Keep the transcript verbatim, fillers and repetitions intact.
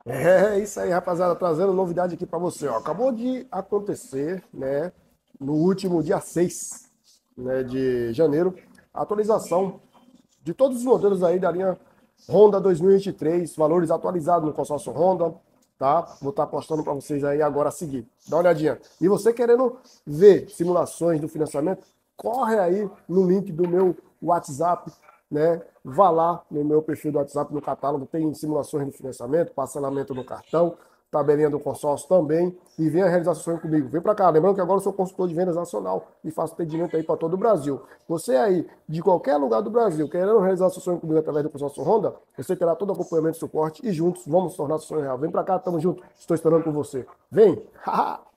É isso aí, rapaziada, trazendo novidade aqui para você. Ó. Acabou de acontecer, né, no último dia seis, né, de janeiro, a atualização de todos os modelos aí da linha Honda dois mil e vinte e três, valores atualizados no consórcio Honda, tá? Vou estar postando para vocês aí agora a seguir. Dá uma olhadinha. E você querendo ver simulações do financiamento, corre aí no link do meu WhatsApp, né? Vá lá no meu perfil do WhatsApp, no catálogo, tem simulações de financiamento, parcelamento no cartão, tabelinha do consórcio também, e venha realizar sessões comigo. Vem para cá, lembrando que agora eu sou consultor de vendas nacional e faço atendimento aí para todo o Brasil. Você aí, de qualquer lugar do Brasil, querendo realizar sessões comigo através do consórcio Honda, você terá todo o acompanhamento e suporte e juntos vamos tornar a sessão real. Vem para cá, tamo junto, estou esperando por você. Vem!